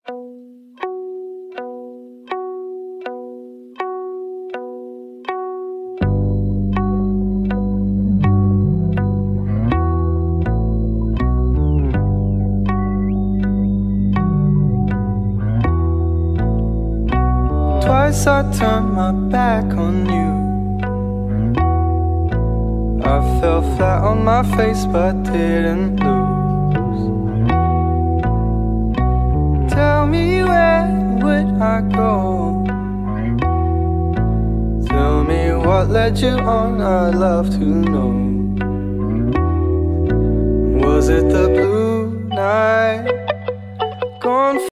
Twice I turned my back on you. I fell flat on my face but didn't lose. Tell me, where would I go? Tell me what led you on, I'd love to know. Was it the blue night gone?